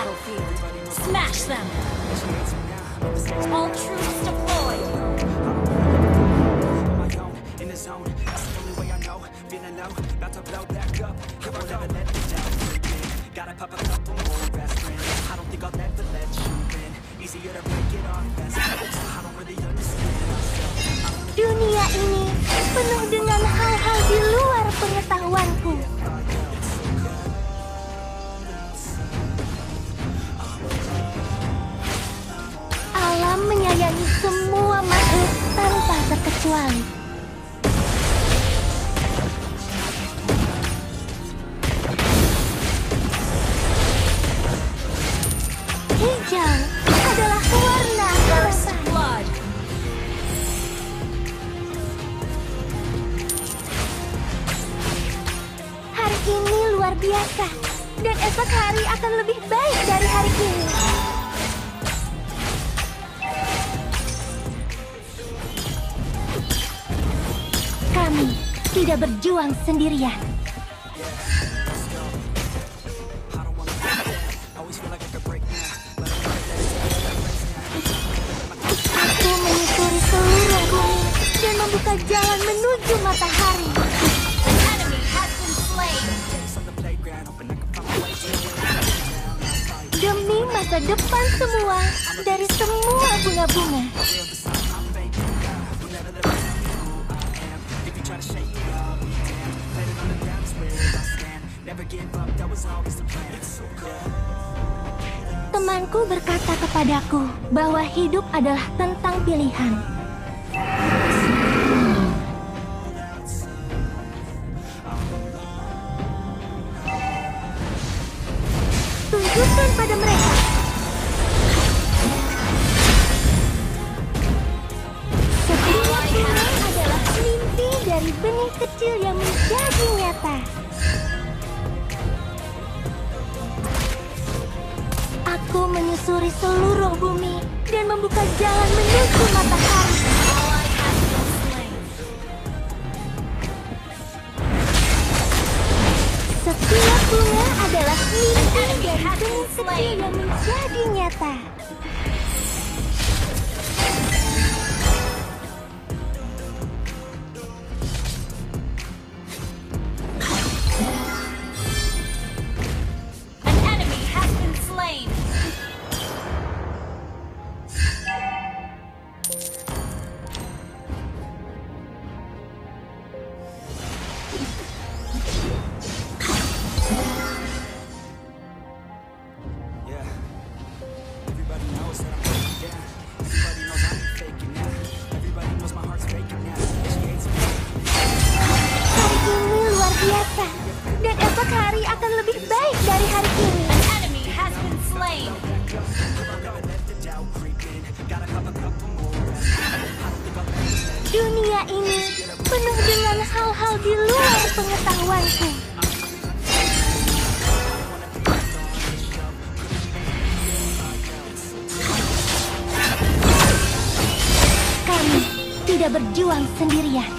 battlefield. Smash them! All troops deployed! On my own, in the zone, that's the only way I know. Feeling low, about to blow back up. Here I never let me down. Gotta pop a couple more aspirin. I don't think I'll ever let you in. Easier to break it off fast. I don't really understand myself. Dunia ini penuh dengan hal-hal di luar pengetahuanku. Alam menyayangi semua makhluk tanpa terkecuali. Hijau adalah warna harapan. Blood! Hari ini luar biasa, dan esok hari akan lebih baik dari hari ini. Kami tidak berjuang sendirian. Aku menyusuri seluruh bumi dan membuka jalan menuju matahari. An enemy has been slain! Demi masa depan semua dari semua bunga-bunga. Temanku berkata kepadaku bahwa hidup adalah tentang pilihan. Tunjukkan pada mereka. Setiap bunga adalah mimpi dari benih kecil yang menjadi nyata. Aku menyusuri seluruh bumi dan membuka jalan menuju matahari. Ally has been slain! Setiap bunga adalah mimpi dari benih kecil yang menjadi nyata. An enemy has been slain! Yeah. Everybody knows that I'm breaking down. Everybody knows I ain't faking now. Everybody knows my heart's faking now. She hates me. Hari ini luar biasa, dan esok hari akan lebih baik dari hari ini. An enemy has been slain! Dunia ini penuh dengan hal-hal di luar pengetahuanku. Kami tidak berjuang sendirian.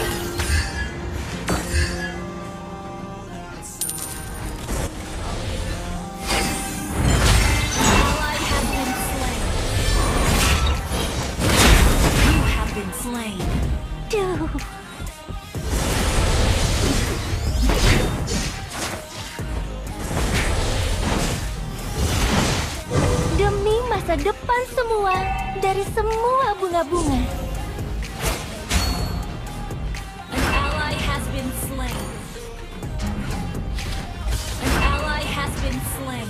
Ally has been slain! You have been slain! Duh. Demi masa depan semua dari semua bunga-bunga. An ally has been slain! An ally has been slain!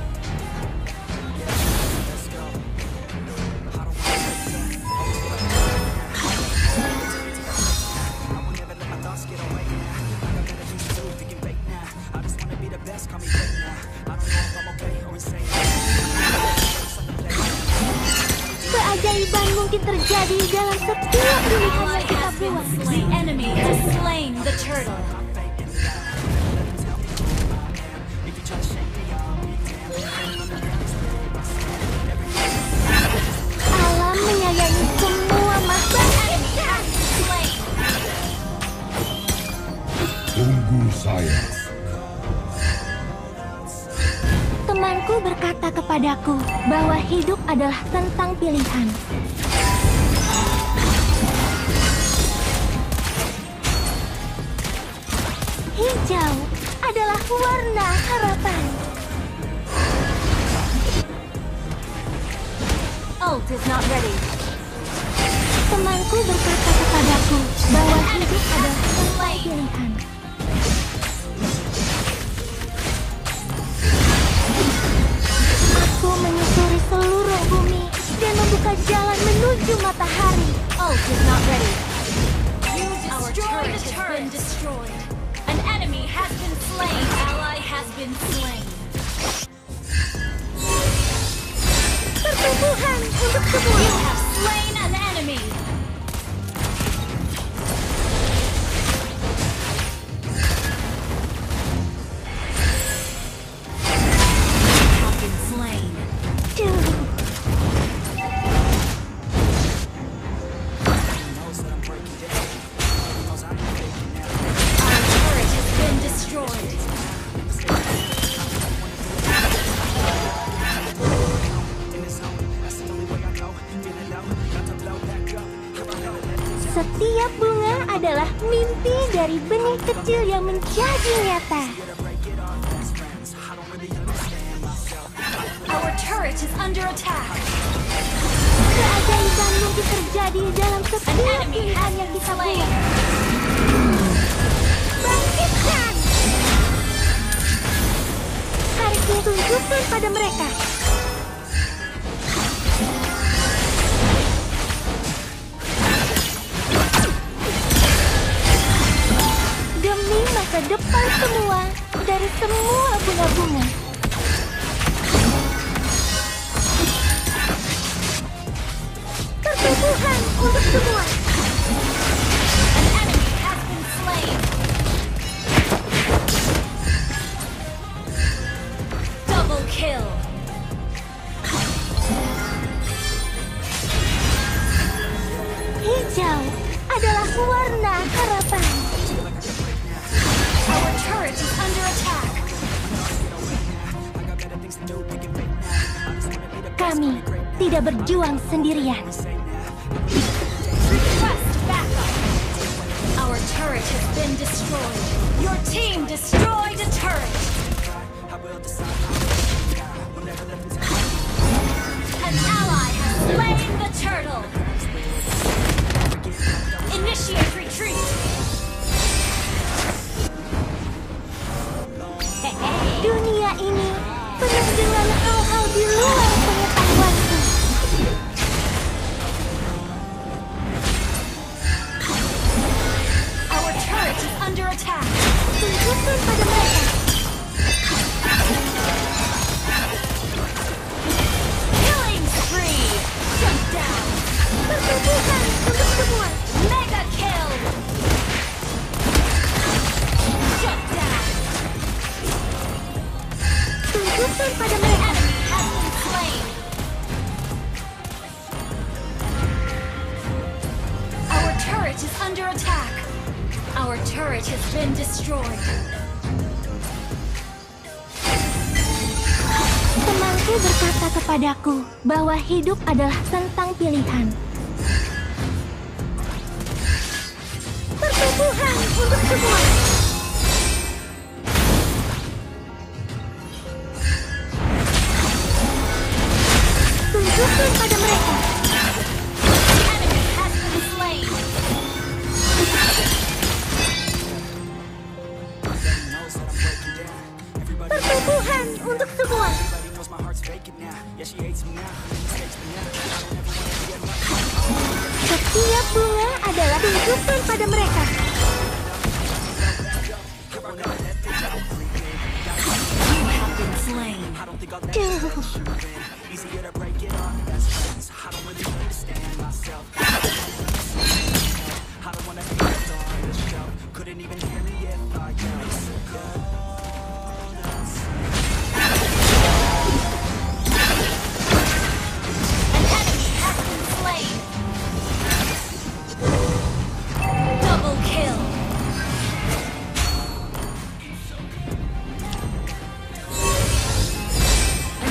Keajaiban mungkin terjadi dalam setiap pilihan yang kita buat. The enemy has slain the turtle! Alam menyayangi semua makhluk. Tunggu saya. Temanku Temanku berkata kepadaku bahwa hidup adalah tentang pilihan. Hijau adalah warna harapan. Ult is not ready. Temanku berkata kepadaku bahwa hidup adalah tentang pilihan. Aku menyusuri seluruh bumi dan membuka jalan menuju matahari. Ult is not ready. Our turret has been destroyed. An enemy has been slain. Ally has been slain. Pertumbuhan untuk semua. You have slain an enemy. You have been slain. Our turret has been destroyed. Setiap bunga adalah mimpi dari benih kecil yang menjadi nyata. Our turret is under attack. Keajaiban mungkin terjadi dalam An setiap enemy pilihan has yang been kita slain. buat. Bangkitkan! Hari ini tunjukkan pada mereka. Demi masa depan semua dari semua bunga-bunga. Pertumbuhan untuk semua. An enemy has been slain. Double kill. Hijau adalah warna harapan. Our turret is under attack. Kami tidak berjuang sendirian. Request backup. Our turret has been destroyed. Your team destroyed a turret. An ally has slain the turtle. Initiate retreat. Dunia ini penuh dengan hal-hal di luar pengetahuanku. Our turret is under attack. Tunjukkan pada mereka. Killing spree. Shut down. Pertumbuhan untuk semua. Mega kill. Shut down. Tunjukkan pada mereka. Enemy has been slain. Our turret is under attack. Our turret has been destroyed. Temanku berkata kepadaku bahwa hidup adalah tentang pilihan. Pertumbuhan untuk semua. Tunjukkan pada mereka. The enemy has been slain. Pertumbuhan untuk semua. Setiap bunga adalah tunjukkan pada mereka. You have been slain. An enemy has been slain. Double kill. An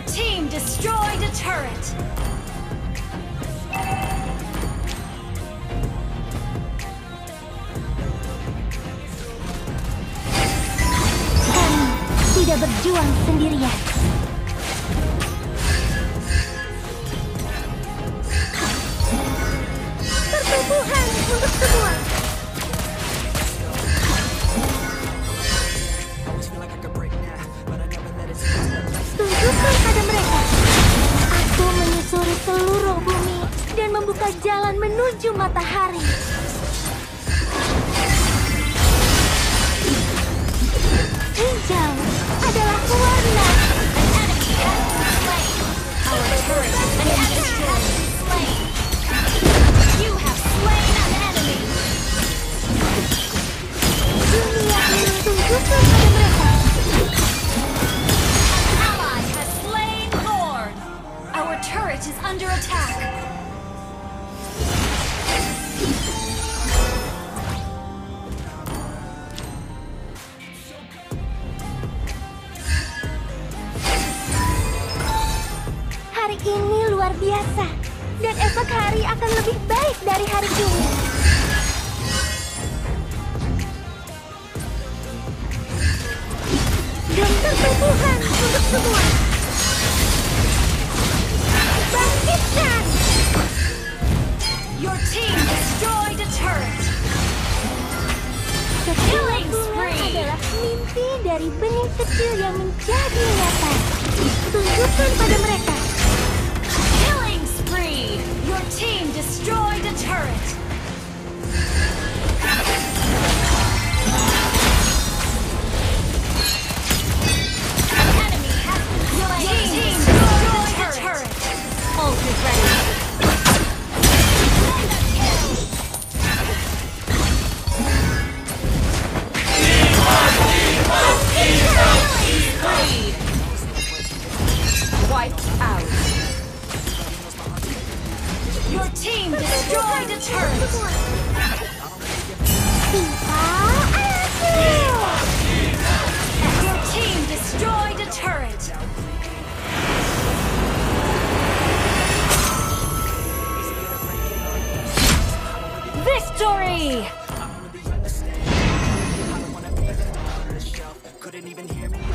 team destroyed a turret. Kami tidak berjuang sendirian. Pertumbuhan untuk semua. Tunjukkan pada mereka. Aku menyusuri seluruh bumi dan membuka jalan menuju matahari. Hijau adalah warna. An enemy has been slain. Our turret has been slain. You have slain an enemy. Dunia ini tunjukkan pada mereka. An ally has slain Lord. Our turret is under attack. Hari ini luar biasa, dan esok hari akan lebih baik dari hari ini. Dan pertumbuhan untuk semua. Bangkitkan! Your team destroyed a turret. Setiap bunga adalah mimpi dari benih kecil yang menjadi nyata. Tunjukkan pada mereka. Killing spree. Your team destroyed a turret. An enemy has been slain. Your team destroyed a turret. Ult is ready. Mega kill. Killing spree. Wiped out. Your team destroyed a turret. Tifa Asil! Your team destroyed a turret. Victory! Couldn't even hear me